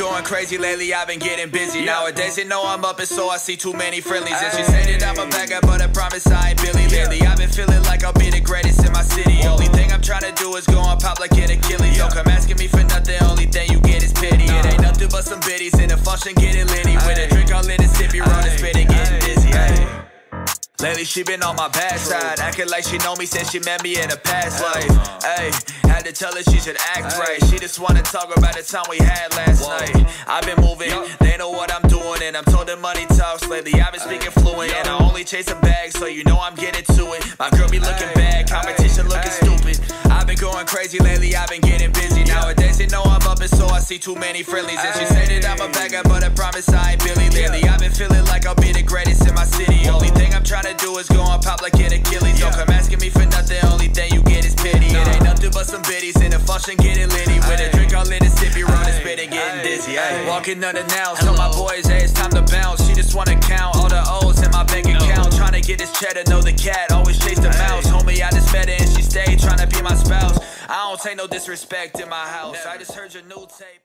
going crazy lately, I've been getting busy. Nowadays they know I'm up and so I see too many friendlies. And she said that I'm a bagger, but I promise I ain't Billy lately. I've been feeling like I'll be the greatest in my city. Only thing I'm trying to do is go on pop like an Achilles. Don't come asking me for nothing, only thing you get is pity. It ain't nothing but some biddies in a function getting litty. With a drink all in the sippy, running, spitting, getting dizzy. Lately she been on my bad side, acting like she know me since she met me in a past life. Ayy, had to tell her she should act right. She just wanna talk about the time we had last night. I've been moving, they know what I'm doing, and I'm told that money talks. Lately I've been speaking fluent, and I only chase a bag, so you know I'm getting to it. My girl be looking bad, competition looking stupid. I've been going crazy lately, I've been getting busy. Nowadays they know I'm up and so I see too many friendlies. And she said that I'm a bagger, but I promise I ain't Billy lately. I've been feeling like I'll be the greatest in my city. Only thing I'm trying to do is go on pop like an Achilles. Don't come asking me for nothing, only thing you get is pity. It ain't nothing but some biddies in a function getting litty. With a drink all in the sippy, running, spitting, getting dizzy. Walking unannounced, tell my boys, hey, it's time to bounce. She just wanna count all the O's in my bank account. Trying to get this cheddar, know the cat, always chase the mouse. Homie, I just met her and she stayed trying to be my spouse. I don't take no disrespect in my house. I just heard your new tape.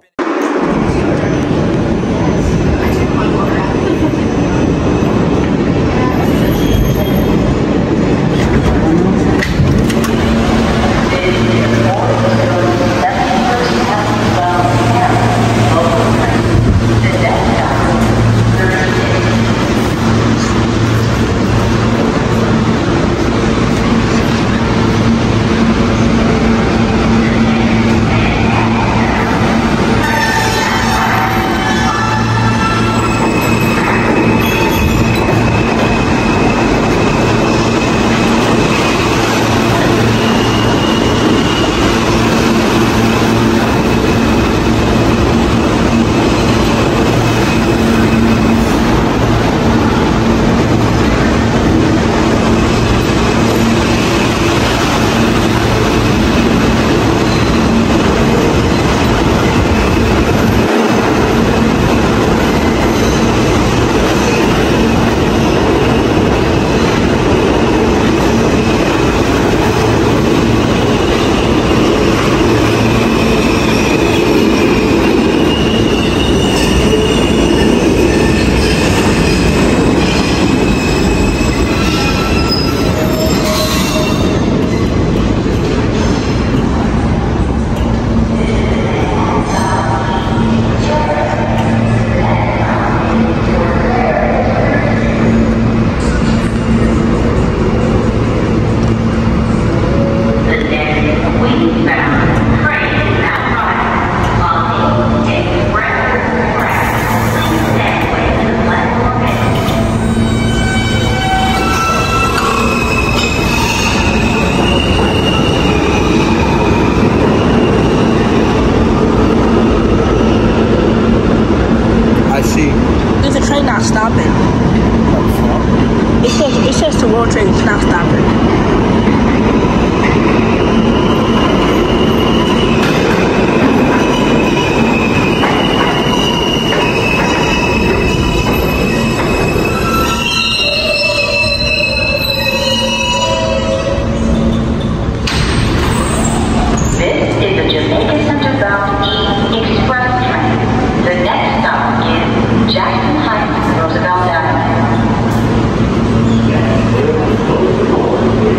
It says the World Trade is not stopping. Jackson Heights, Roosevelt Avenue.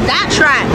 That trash.